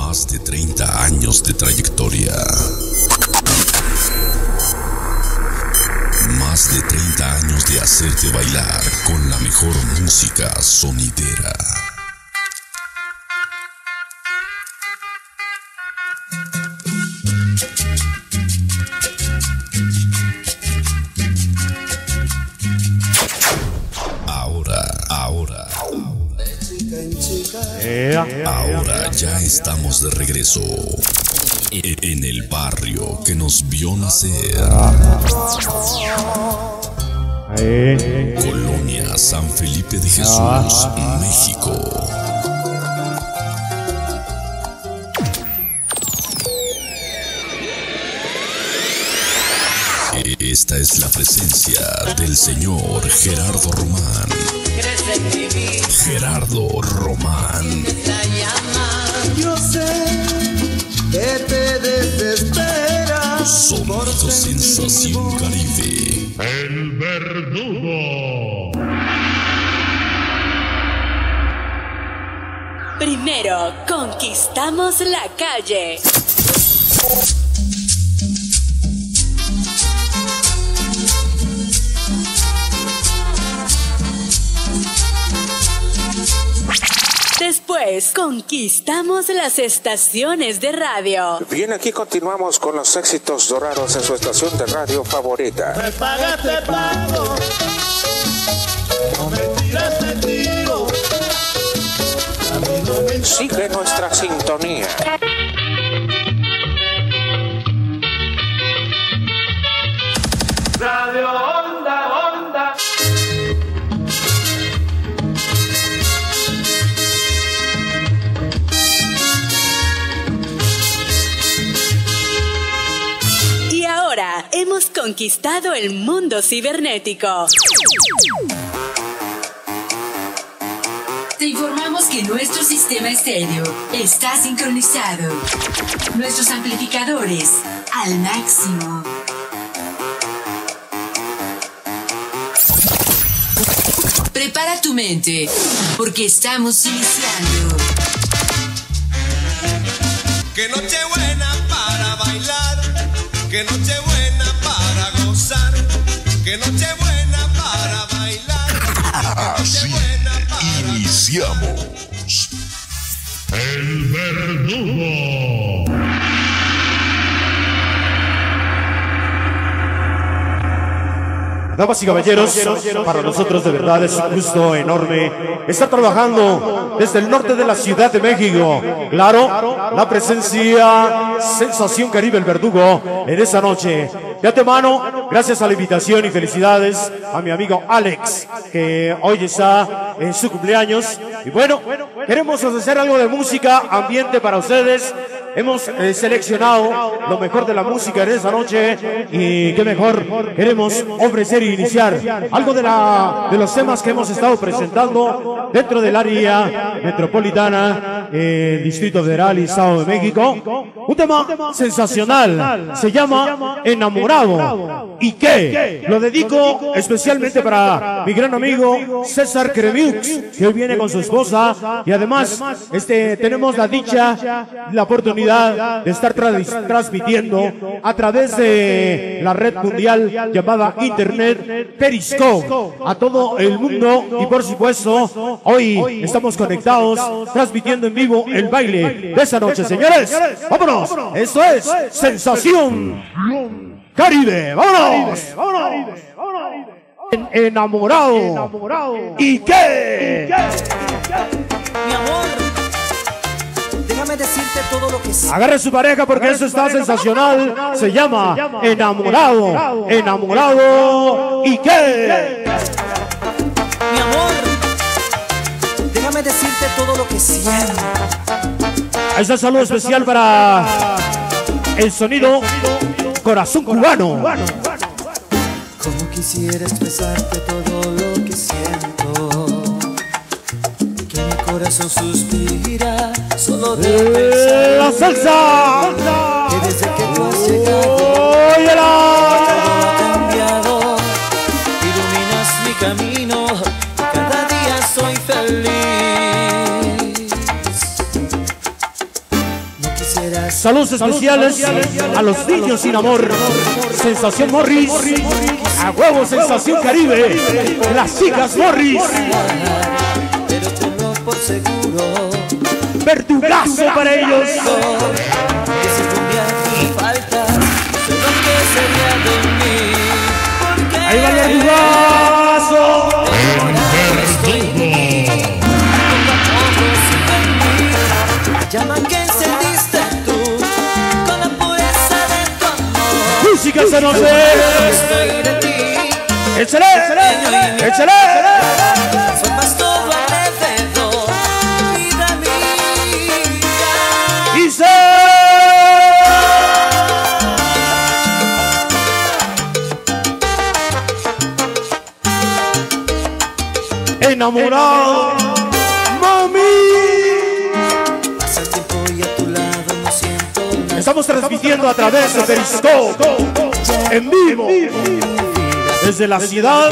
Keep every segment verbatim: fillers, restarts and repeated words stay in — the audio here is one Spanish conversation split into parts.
Más de treinta años de trayectoria. Más de treinta años de hacerte bailar con la mejor música sonidera. Ahora, ahora, ahora ya estamos de regreso en el barrio que nos vio nacer. Colonia San Felipe de Jesús, México. Esta es la presencia del señor Gerardo Román. Gerardo Román. Yo sé que te desesperas. Sonido Sensación Caribe. El Verdugo. Primero conquistamos la calle. Después conquistamos las estaciones de radio. Bien, aquí continuamos con los éxitos dorados en su estación de radio favorita. Me pagaste pago, no me tiraste tiro. A mí no me Sigue nuestra sintonía. Radio Onda, Onda. Y ahora hemos conquistado el mundo cibernético. Te informamos que nuestro sistema estéreo está sincronizado. Nuestros amplificadores al máximo. Prepara tu mente, porque estamos iniciando. Qué noche buena para bailar, qué noche buena para gozar, qué noche buena para bailar. Así iniciamos. El Verdugo. Damas y caballeros, para nosotros de verdad es un gusto enorme estar trabajando desde el norte de la Ciudad de México. Claro, la presencia Sensación Caribe, el Verdugo, en esta noche. De antemano, gracias a la invitación y felicidades a mi amigo Alex, que hoy está en su cumpleaños. Y bueno, queremos ofrecer algo de música, ambiente para ustedes. Hemos eh, seleccionado lo mejor de la música en esta noche y qué mejor queremos ofrecer e iniciar algo de, la, de los temas que hemos estado presentando dentro del área metropolitana, eh, Distrito Federal y Estado de México. Un tema sensacional, se llama Enamorado. ¿Y qué? Lo dedico especialmente para mi gran amigo César Cremiux, que hoy viene con su esposa y además este, tenemos la dicha, la oportunidad de estar tra- transmitiendo a través de la red mundial llamada Internet Periscope a todo el mundo y por supuesto hoy estamos conectados transmitiendo en vivo el baile de esa noche, señores. Vámonos, esto es Sensación Caribe. Vámonos, vámonos. En- enamorado. ¿Y qué? Mi amor, déjame decirte todo lo que sé. Agarre su pareja porque eso está sensacional. Se llama Enamorado. Enamorado. ¿Y qué? Mi amor, déjame decirte todo lo que siento. Ahí está, saludo especial para el sonido Corazón Cubano. Como quisiera expresarte todo lo que siento, que mi corazón suspira solo de pensar. La salsa. Que desde que tú has llegado, ¡Óyela! todo ha cambiado. Iluminas mi camino y cada día soy feliz. Saludos especiales a los niños sin amor. Sensación Morris. A huevo, Sensación Caribe. Las chicas Morris. Pero tengo por seguro Verdugazo para ellos. que si un día tú faltas, sé lo que sería de mí. Porque Ahí va el verdugazo. llama que encendiste tú con la pureza de tu amor. Música esa noche. Estoy de ti. Échale, échale. Formas todo alrededor, vida mía. Dice. Enamorado, mami. Pasa el tiempo y a tu lado no siento nada. Estamos transmitiendo a través de Periscope en vivo desde la ciudad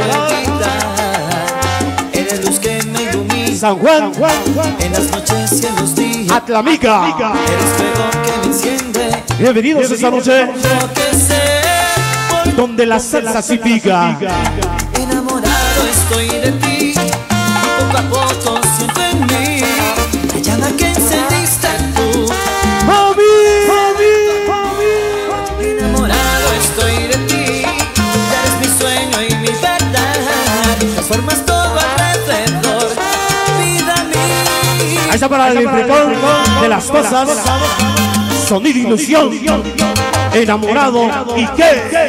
Eres luz que me ilumina San Juan, en las noches y en los días. Atlamica. Eres fuego que me enciende. Bienvenidos esta noche Lo que sé, porque donde la salsa sí pica. enamorado estoy de ti. Y poco a poco siento en mí la llama que encendiste tú. Mami, Enamorado estoy de ti. Eres mi sueño y mi verdad. Transformas todo alrededor, vida mía. ahí está para el enfrentón de las cosas. Sonido ilusión. Enamorado y qué.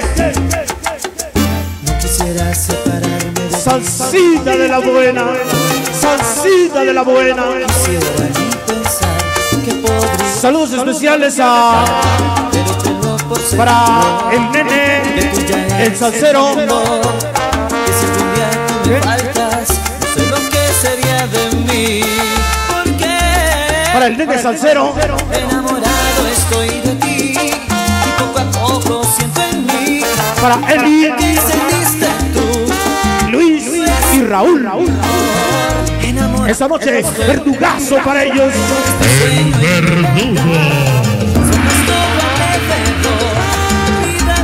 No quisiera separarme de ti. Salsita de la buena. Salsita de la buena. Quisiera ni pensar que podría, Saludos especiales a pero tengo por seguro para el nene, que tú ya el eres salsero. mi amor. Que si algún día tú me faltas, no sé lo que sería de mí. Porque Para el nene salsero. enamorado estoy de ti. Y poco a poco siento en mí Para Eli, que encendiste tú. Luis y Raúl. Enamorado Esta noche, verdugazo para ellos. El verdugo. somos todo alrededor, vida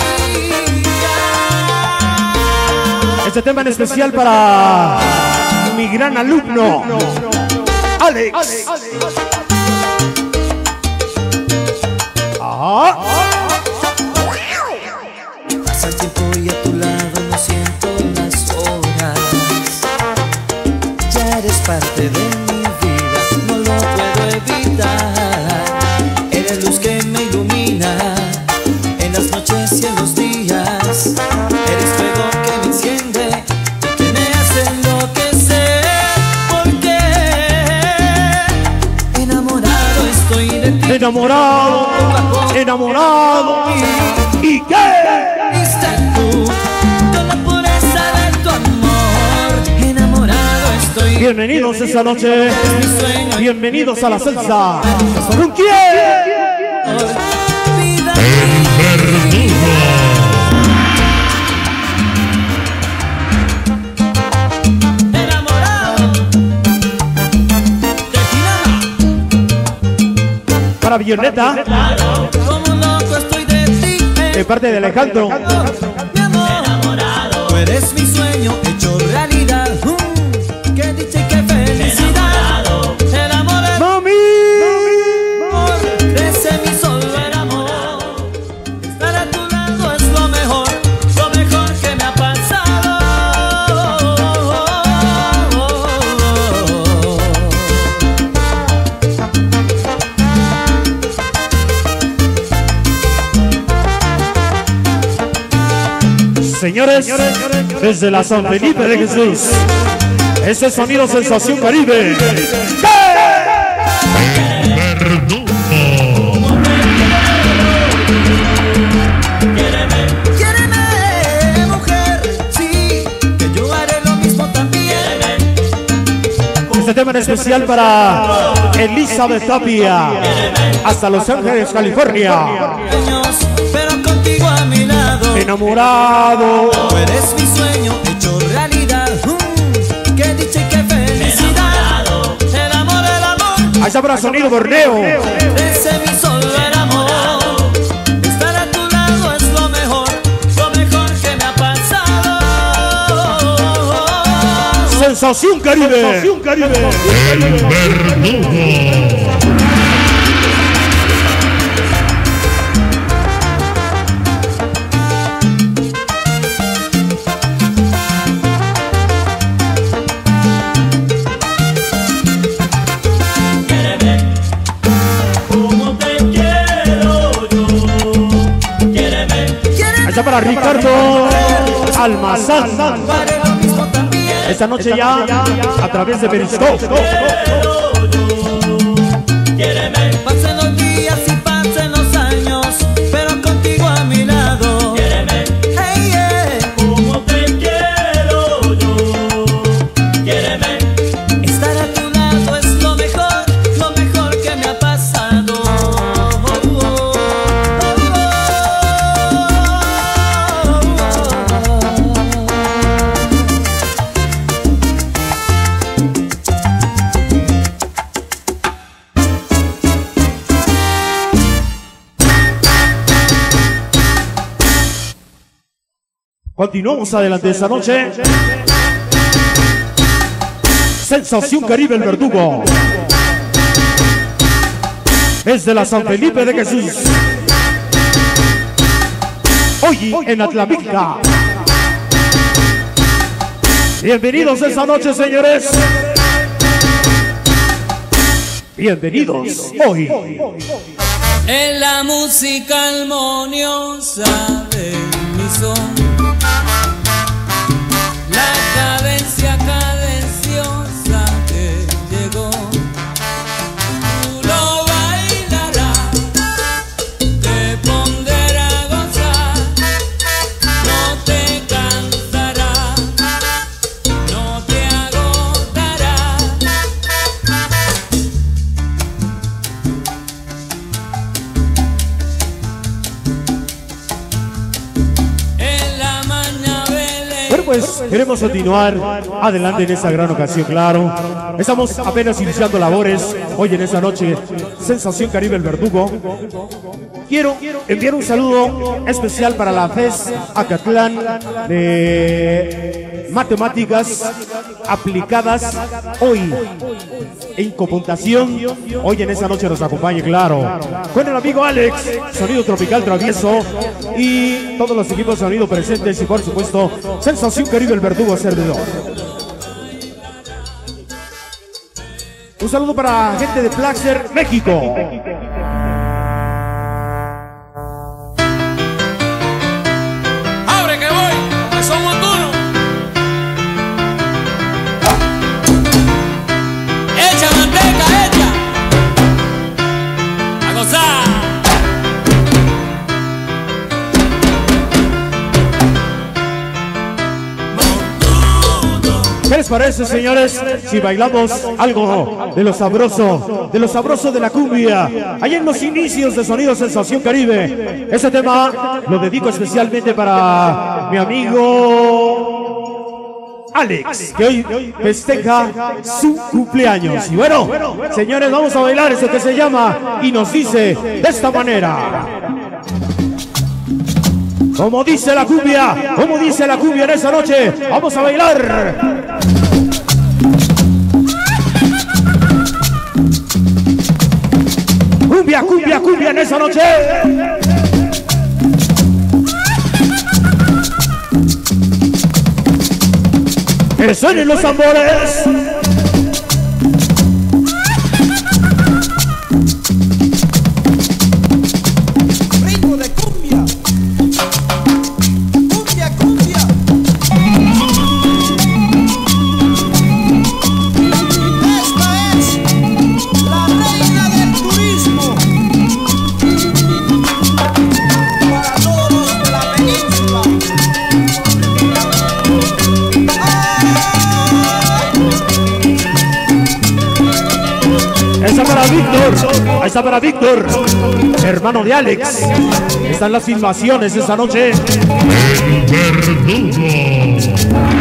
mía. Este tema en especial para mi gran alumno, Alex. Ah. Pasa el tiempo y a tu lado no siento las horas. Ya eres parte de mi vida, no lo puedo evitar. Eres luz que me ilumina en las noches y en los días. Eres fuego que me enciende y que me hace enloquecer. Porque enamorado estoy de ti. Enamorado, enamorado. ¿Y qué? Estás tú, con la pureza de tu amor. Enamorado estoy. Bienvenidos esta noche. Bienvenidos a la salsa. ¿Con quién? Vida El verdugo. enamorado de Dinama. Para Violeta, Como loco estoy de ti, de parte de Alejandro. mi amor. Tú eres mi sueño hecho realidad. Mm, qué dicha y qué felicidad. El amor es Mami. amor, crece mi solo el amor. Estar a tu lado es lo mejor, lo mejor que me ha pasado. Señores, desde la San Felipe de Jesús, ese es Sonido Sensación Caribe. Verdugo. Quiéreme, mujer, sí, que yo haré lo mismo también. Este tema en especial para Elizabeth Tapia, hasta Los Ángeles, California. Años, pero contigo a mi lado. Enamorado. Tú eres mi sueño hecho realidad. Mm, qué dicha y qué felicidad. El amor, el amor. Ahí está para Sonido Borneo. Ese mi solo Sensación Caribe. Sensación Caribe. El Verdugo. Para Ricardo Almazán. Esta noche ya a través de Periscope. Pasen los días y pasen los años, pero contigo a mi lado. Hey, yeah. Como te quiero yo. Quiéreme. Estar a tu lado es lo mejor, lo mejor que me ha pasado. Continuamos adelante esta noche. Sensación Caribe, el Verdugo. Desde la San Felipe de Jesús. Hoy en Atlavica. Bienvenidos esta noche, señores. Bienvenidos hoy. En la música armoniosa de mi son. La cadencia cadenciosa que llegó, tú lo bailarás, te pondrá a gozar, no te cansará, no te agotará. En la mañana Bueno, pues queremos continuar adelante en esta gran ocasión, claro. Estamos apenas iniciando labores hoy en esta noche. Sensación Caribe, el Verdugo. Quiero enviar un saludo especial para la F E S Acatlán de Matemáticas Aplicadas. Hoy en computación, hoy en esta noche nos acompaña, claro, con el amigo Alex, Sonido Tropical Travieso, y todos los equipos de sonido presentes, y por supuesto Sensación Caribe, el Verdugo servidor. Un saludo para gente de Plaxer, México. ¡Abre que voy! ¡Que somos duros! ¡Echa manteca, echa! ¡A gozar! ¿Qué les parece, señores, si bailamos algo de lo sabroso, de lo sabroso de la cumbia, allá en los inicios de Sonido Sensación Caribe? Este tema lo dedico especialmente para mi amigo Alex, que hoy festeja su cumpleaños. Y bueno, señores, vamos a bailar eso que se llama y nos dice de esta manera. Como dice la cumbia, como dice la cumbia en esta noche, vamos a bailar. Cumbia, cumbia, cumbia en esa noche. Que suenen los tambores. Ritmo de cumbia. Cumbia, cumbia. Esta es la reina del turismo. Para todos de la península. Esa para Víctor, esa para Víctor, hermano de Alex. Están las filmaciones esta noche. El Verdugo.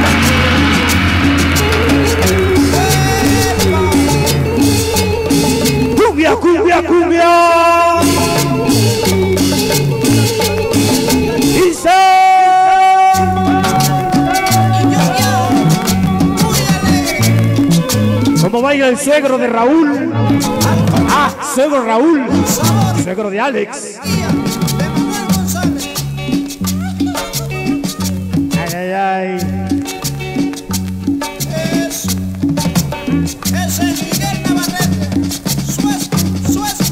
Cumbia, cumbia, cumbia. Dice. ¿Cómo baila el suegro de Raúl? Ah, suegro Raúl. Suegro de Alex. Ay, ay, ay. Eso. Ese es Miguel Navarrete. Suesco, suesco.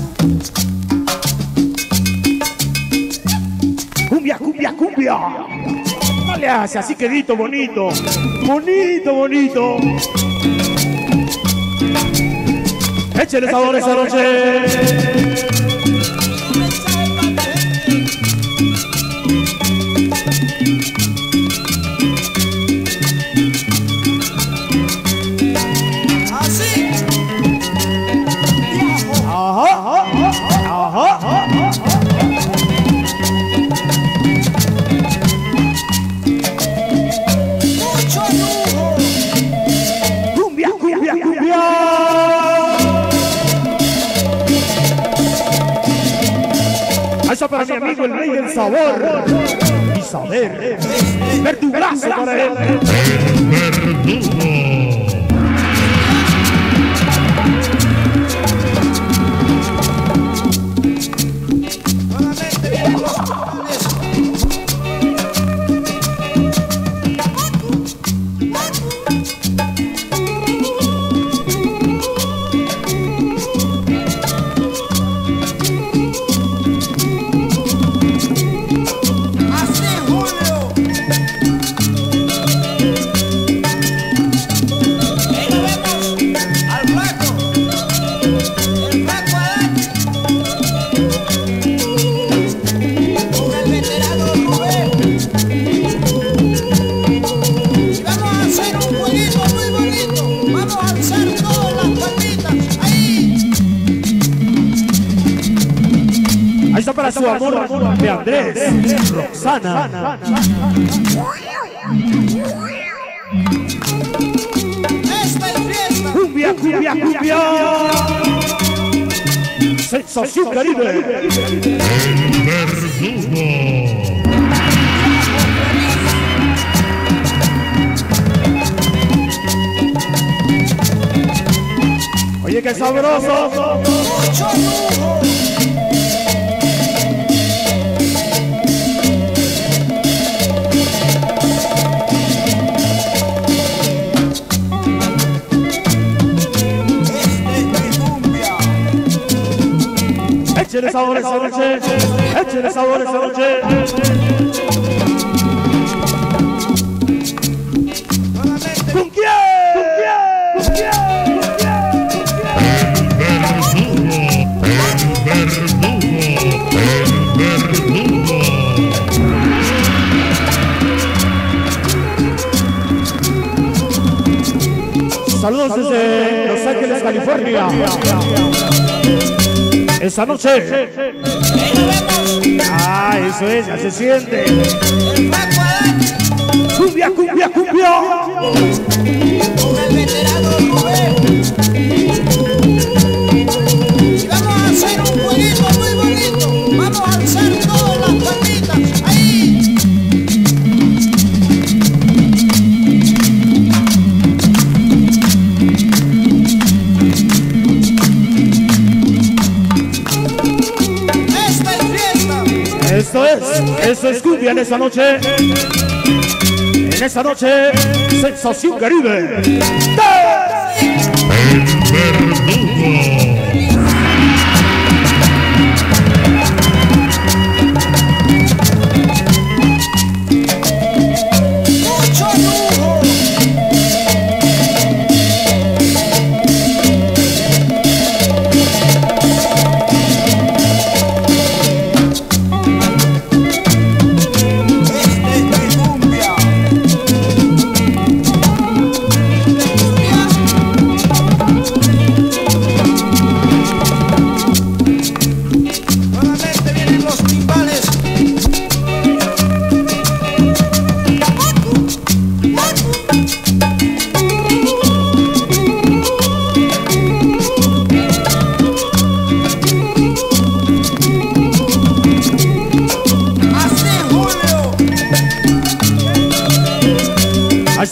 Cumbia, cumbia, cumbia. No le hace así quedito, bonito. Bonito, bonito. Échale sabor esa noche. Así. Ajá, ajá, ajá. Mucho lujo. Cumbia, cumbia, cumbia. Eso para mi amigo el rey del sabor. Y saber. Ver tu brazo para él. Verdugo. Nuevamente, viejo. Así, Julio. Ahí lo vemos al flaco. El flaco Adán. Con el veterano Rubén. Y vamos a hacer un jueguito muy bonito. Vamos a alzar todas las palmitas. Ahí. Ahí está para su amor de Andrés, Roxana. Esta es fiesta. Cumbia, cumbia, cumbia. Sensación Caribe. El verdugo. Oye, qué sabroso. Mucho lujo. Échale sabor esa noche. Échale sabor esa noche. Nuevamente. ¿Con quién? ¿Con quién? ¿Con quién? El verdugo. El verdugo. El verdugo. Saludos desde Los Ángeles, California. Esa noche. Ahí lo vemos. Ah, eso es, ya se siente. El flaco Adán. Cumbia, cumbia, cumbia. Con el veterano Rubén. Y vamos a hacer un jueguito muy bonito. Vamos a alzar todas las palmitas. Ahí. Esta es fiesta. Esto es, eso es cumbia en esa noche. En esa noche, Sensación Caribe. El verdugo. Mucho lujo. Esta es mi cumbia. Cumbia.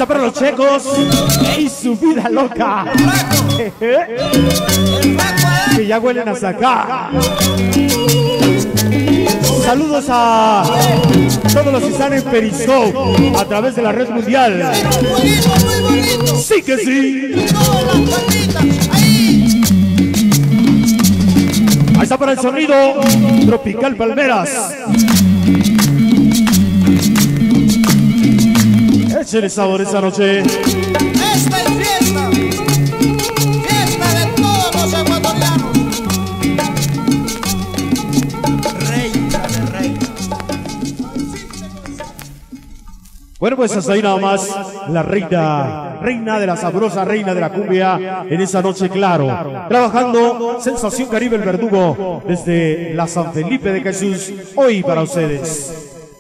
está para los checos y su vida loca. Que ya huelen a sacar. Saludos a todos los que están en Periscope a través de la red mundial. Sí que sí. Ahí está para el sonido Tropical Palmeras. Échenle sabor esa noche. Esta es fiesta. Fiesta de todos los ecuatorianos. Reina de reina. Bueno, pues hasta ahí nada más la reina, reina de la sabrosa, reina de la cumbia en esa noche, claro. Trabajando Sensación Caribe, el Verdugo, desde la San Felipe de Jesús, hoy para ustedes.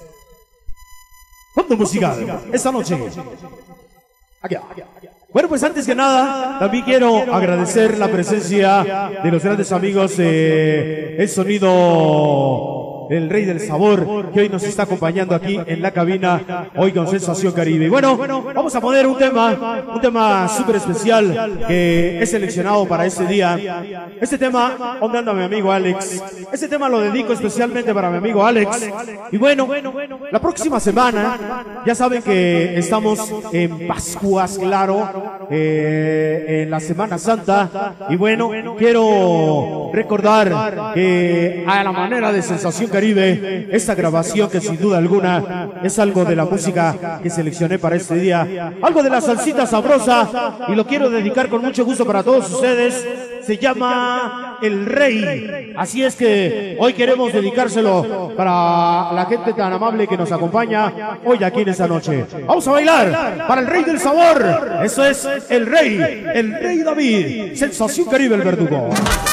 Fondo musical, esta noche. Aquí, aquí. Bueno, pues antes que nada, también quiero agradecer la presencia de los grandes amigos de El Sonido, el Rey del Sabor, que hoy nos está acompañando aquí en la cabina, hoy con Sensación Caribe. Bueno, vamos a poner un tema, un tema súper especial que es seleccionado para este día. Este tema, ondando a mi amigo Alex. Este tema lo dedico especialmente para mi amigo Alex. Y bueno, la próxima semana, ya saben que estamos en Pascuas, claro, eh, en la Semana Santa. Y bueno, quiero recordar que a la manera de Sensación Caribe, esta grabación que sin duda alguna es algo de la música que seleccioné para este día, algo de la salsita sabrosa, y lo quiero dedicar con mucho gusto para todos ustedes. Se llama El Rey, así es que hoy queremos dedicárselo para la gente tan amable que nos acompaña hoy aquí en esta noche. Vamos a bailar para el Rey del Sabor. Eso es El Rey, el Rey David, Sensación Caribe, el Verdugo.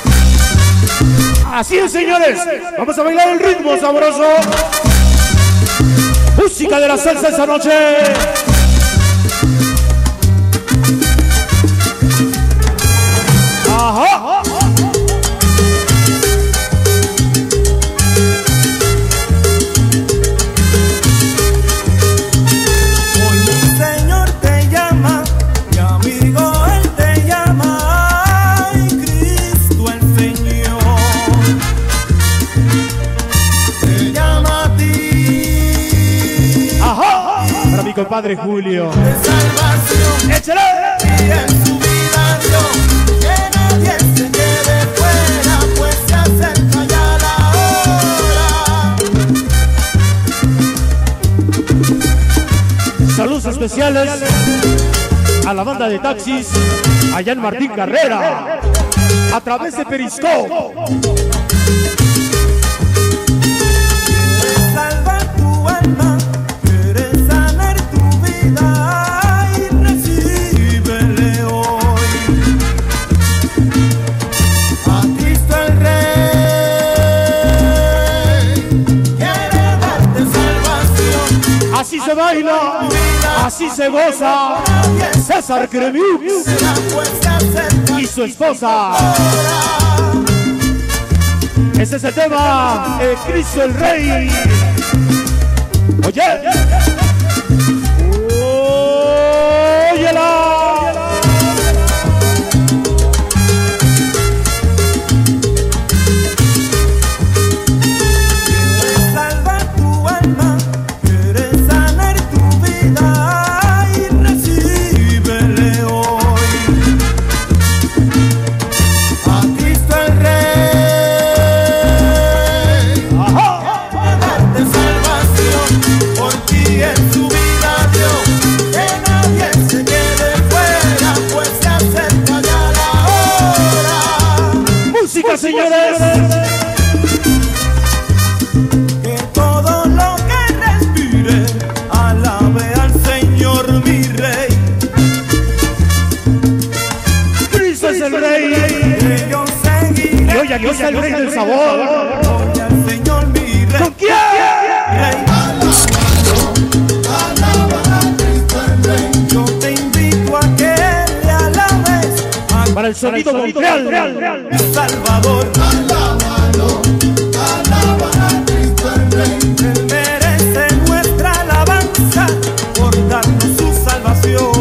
Así es, señores, vamos a bailar el ritmo sabroso. Música de la salsa esta noche. Ajá. Hoy un señor te llama, mi amigo él te llama, ay Cristo el Señor te llama a ti. Ajá. Para mi compadre Julio. De salvación. ¡Échale! Y en su vida Dios, que nadie se quede fuera, pues se acerca ya la hora. Saludos especiales a la banda de taxis allá en Martín Carrera, a través de Periscope. Quieres salvar tu alma, quieres sanar tu vida y recíbele hoy a Cristo el Rey. Quiere darte salvación. Así se baila, así se goza. César Cremux y su esposa. Ese es el tema, el Cristo el Rey. Oye, óyela. Quieres salvar tu alma, quieres sanar tu vida y recíbele hoy a Cristo el Rey. Quiere darte salvación, por ti en su vida Dios, que nadie se quede fuera, pues se acerca ya la hora. Música, señores. Que todo lo que respire alabe al Señor mi Rey. Cristo es el Rey. Que yo seguiré. Y hoy aquí está el Rey del Sabor. Oye al Señor mi Rey. ¿Con quién? Rey. Alaba a Cristo el Rey. Yo te invito a que le alabes a Para el sonido Montreal. Salvador. Alábalo, alaba a Cristo el Rey. Él merece nuestra alabanza por darnos su salvación.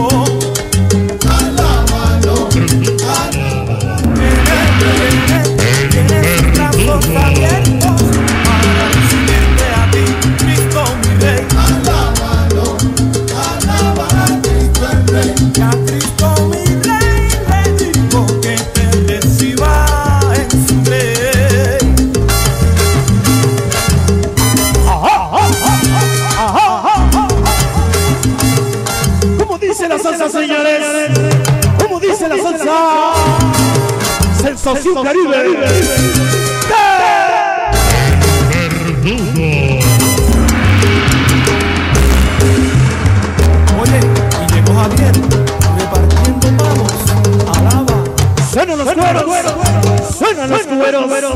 Sensación Caribe. Verdugo. Oye, y llegó Javier, repartiendo manos, alaba. Suenan los cueros, suenan los cueros.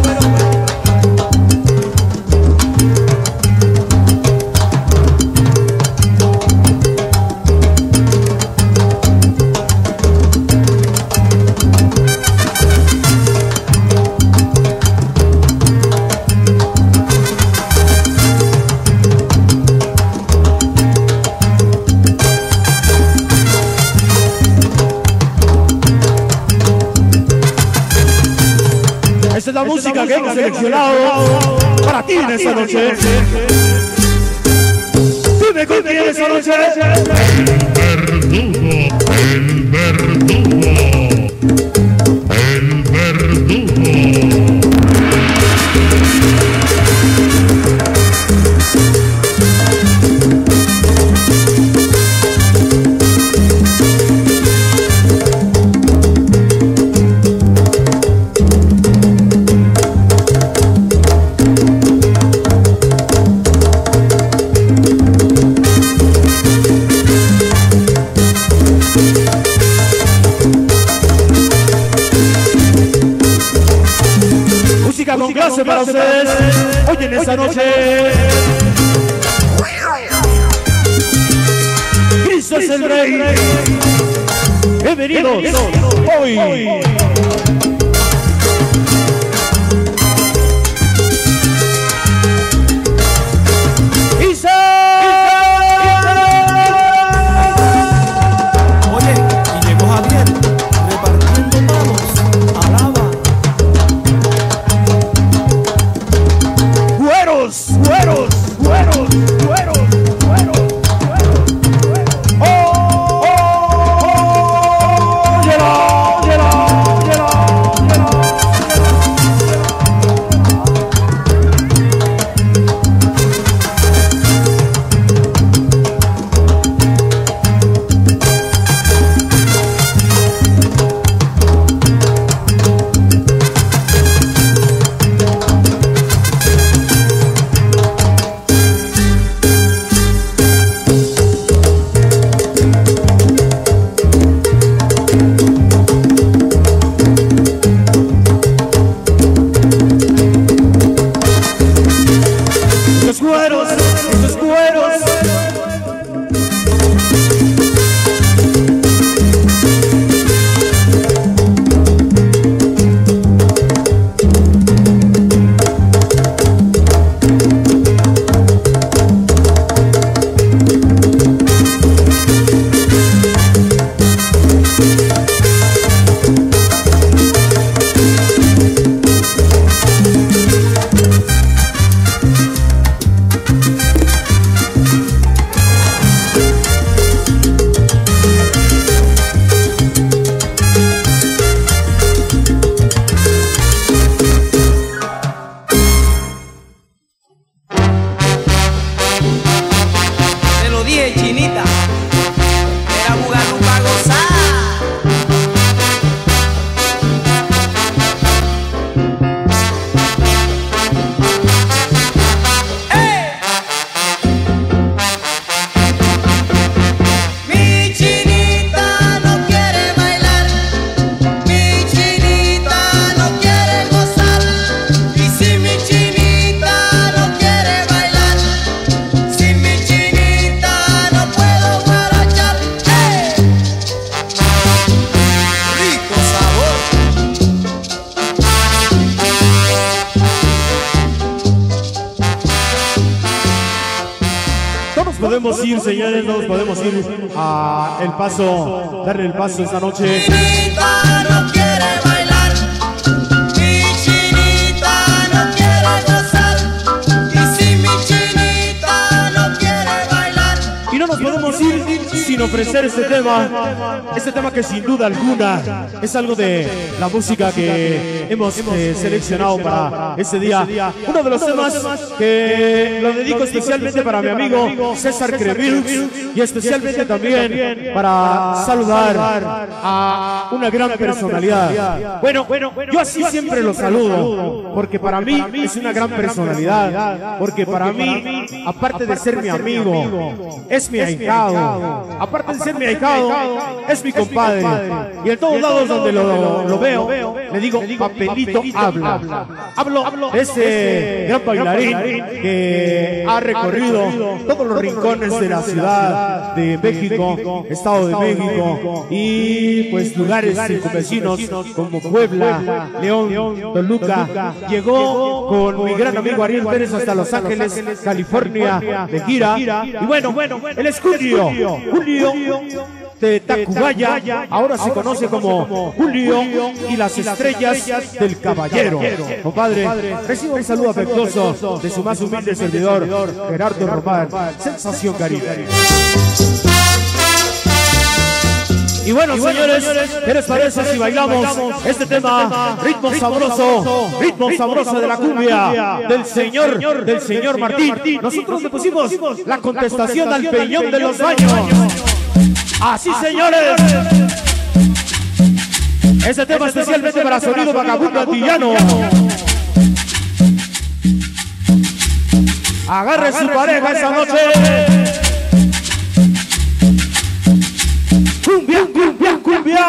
Esta es la música que hemos seleccionado para ti en esta noche. Dime con quién esta noche. El verdugo. El verdugo. El verdugo. Con clase para ustedes, hoy en esta noche. Cristo es el Rey. Bienvenidos hoy. Oye, y llegó Javier, repartiendo manos, alaba. Güeros, güeros, güeros, güeros, güeros, güeros, güeros. ¡Oh! ¡Oh! ¡Oh! ¡Óyelo! ¡Óyelo! ¡Óyelo! ¡Óyelo! Los güeros, los güeros. Te lo dije, chinita. Era jugarlo para gozar. ¡Eh! Mi chinita no quiere bailar. Mi chinita no quiere gozar. Y si mi chinita no quiere bailar, sin mi chinita no puedo guarachar. ¡Eh! Rico sabor. No nos podemos ir, señores, no nos podemos ir a el paso, darle el paso esta noche. Chinita no quiere bailar. Mi chinita no quiere gozar. Y si mi chinita no quiere bailar, Y no nos podemos ir, sino ofrecer este tema, este tema que sin duda alguna es algo de la música que hemos eh, seleccionado para este día. Uno de los temas que lo dedico especialmente para mi amigo César Crevirux y especialmente también para saludar a una gran personalidad. Bueno, yo así siempre lo saludo, porque para mí es una gran personalidad, porque para mí, aparte de ser mi amigo, es mi ahijado, aparte de ser mi ahijado, es mi compadre, y en todos lados donde lo, lo veo, le digo, papelito habla. Hablo de ese gran bailarín que ha recorrido todos los rincones de la ciudad de México, Estado de México, y pues lugares circunvecinos como Puebla, León, Toluca. Llegó con mi gran amigo Ariel Pérez hasta Los Ángeles, California, de gira. Y bueno, él es Julio, Julio de Tacubaya, ahora se conoce como Julio y las estrellas del caballero. Compadre, reciba un saludo afectuoso de su más humilde servidor, Gerardo Román, Sensación Caribe. Y bueno, señores, ¿qué les parece si bailamos este tema? Ritmo sabroso, ritmo sabroso de la cumbia del señor, del señor Martín. Nosotros le pusimos la contestación al Peñón de los Baños. Así, señores. Este tema especialmente para Sonido Vagabundo Antillano. Agarre su pareja esa noche. Cumbia, cumbia, cumbia.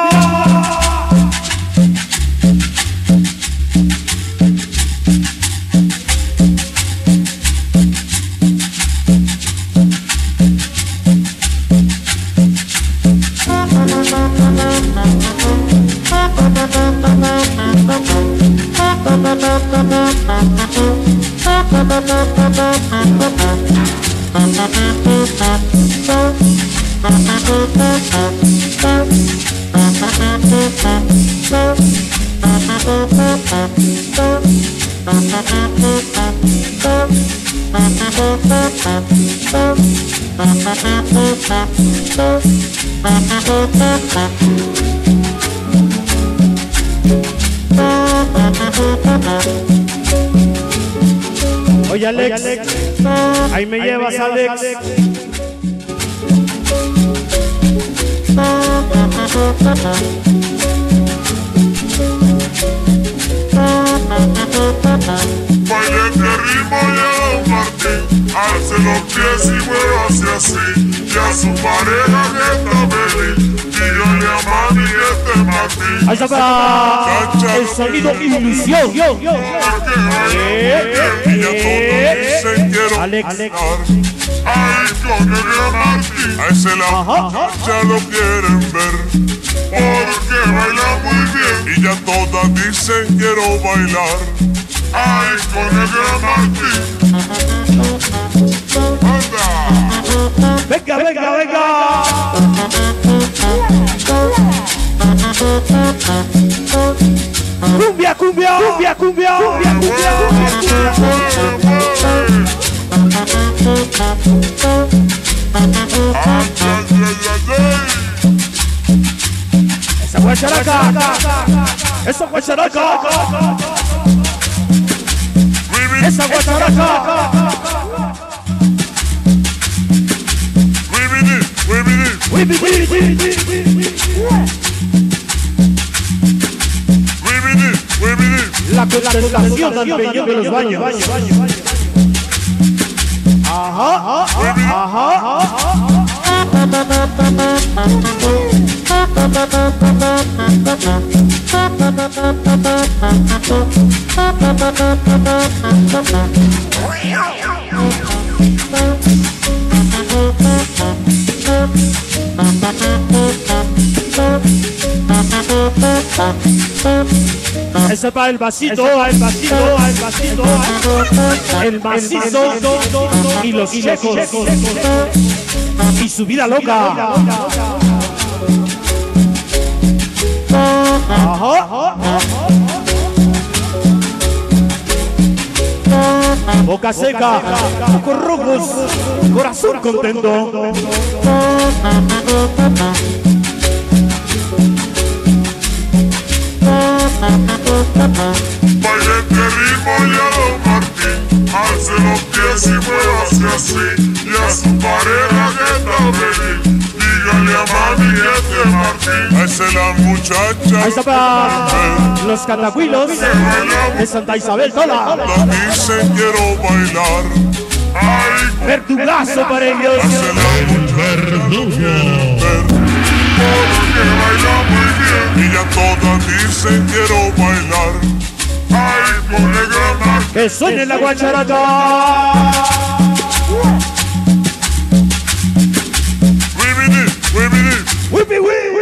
Oye, Alex, ahí me llevas, Alex. Baile este ritmo ya, Martín, alce los pies y muévase así. Y a su pareja que está feliz, dígale a mami que este Martín. Ahí está para el sonido ilusión. Porque baila bien y ya todos dicen quiero Alex. Ay, con el gran Martín, a ese la ya lo quieren ver. Porque baila muy bien y ya todas dicen quiero bailar. Ay, con el gran Martín. Anda. Venga, venga, venga. Cumbia, cumbia, cumbia, cumbia, cumbia, cumbia. Esa guacharaca, esa guacharaca, esa guacharaca. La contestación al Peñón de los Baños. Ajá, ajá, ajá. Ese para el vasito, el vasito, el vasito, el macizo y los checos y su vida loca. Ajá. boca seca, ojos rojos, corazón contento. Baile este ritmo y a Don Martín, alce los pies y muévase así, y a su pareja que está feliz, dígale a mami este Martín, esa es la muchacha. Ahí está para los catacuilos de Santa Isabel Tola. Dicen quiero bailar, ay, Verdugazo para ellos. El verdugo. porque baila muy bien, y ya todas dicen quiero bailar, ay, con el gran Martín. Que suene la guacharata. Wibidi, wibidi. Wipi, wipi.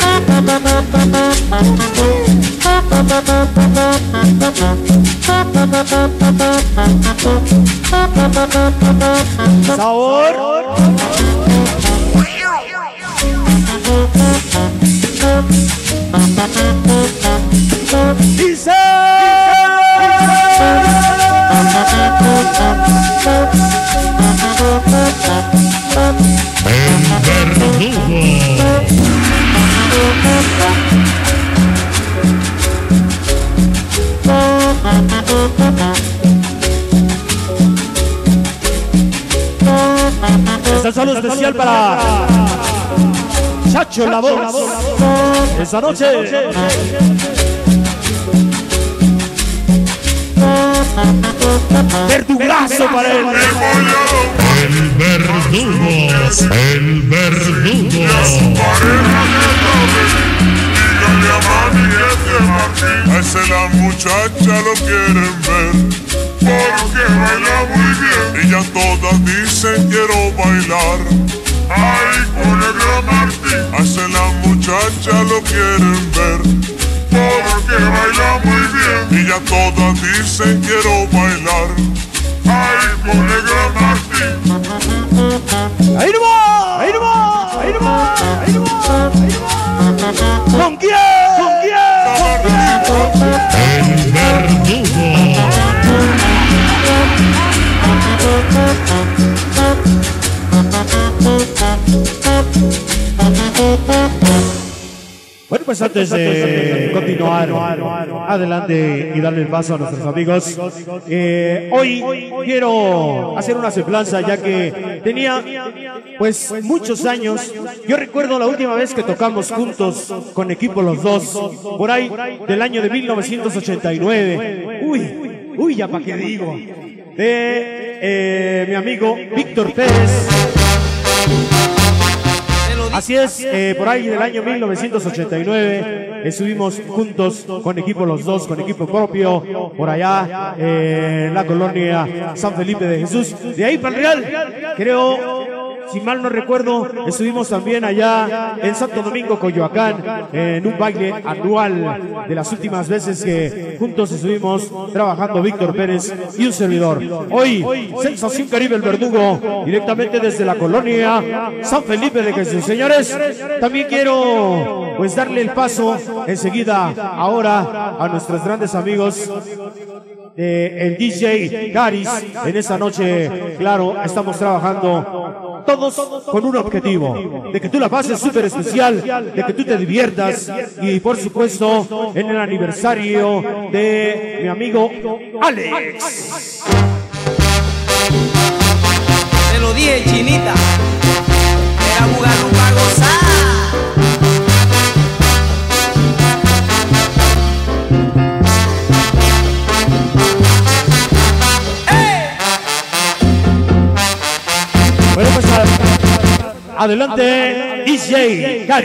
Sabor. Dice. El verdugo. Este saludo especial para Chacho la voz. Esa noche. Verdugazo para él. El verdugo. El verdugo. Dígale a mami este Martín, esa es la muchacha, lo quieren ver, porque baila muy bien, y ya todas dicen quiero bailar, ay, con el gran Martín, esa es la muchacha, lo quieren ver, porque baila muy bien, y ya todas dicen quiero bailar, ay, con el gran Martín. Ahí no va, ahí no va, ahí no va, ahí no va, ahí no va. ¿Con quién? ¿Con quién? ¿Con quién? El verdugo. Bueno, pues antes de continuar adelante y darle el paso a nuestros amigos, eh, hoy quiero hacer una semblanza, ya que tenía pues muchos años. Yo recuerdo la última vez que tocamos juntos con equipo los dos, por ahí del año de mil novecientos ochenta y nueve. Uy, uy, ya pa' qué digo. De eh, mi amigo Víctor Pérez. Así es, eh, por ahí del año mil novecientos ochenta y nueve estuvimos juntos con equipo los dos, con equipo propio, por allá eh, en la colonia San Felipe de Jesús. De ahí para el Real, creo, si mal no recuerdo, estuvimos también allá en Santo Domingo, Coyoacán, en un baile anual de las últimas veces que juntos estuvimos trabajando Víctor Pérez y un servidor. Hoy, Sensación Caribe, el verdugo, directamente desde la colonia San Felipe de Jesús. Señores, también quiero pues darle el paso enseguida ahora a nuestros grandes amigos. Eh, el D J Caris, en esta noche, claro, estamos trabajando todos con un objetivo, de que tú la pases súper especial, de que tú te diviertas, y por supuesto en el aniversario de mi amigo Alex. Te lo dije, chinita, era jugar un para gozar. Bueno, pues adelante, D J Caris.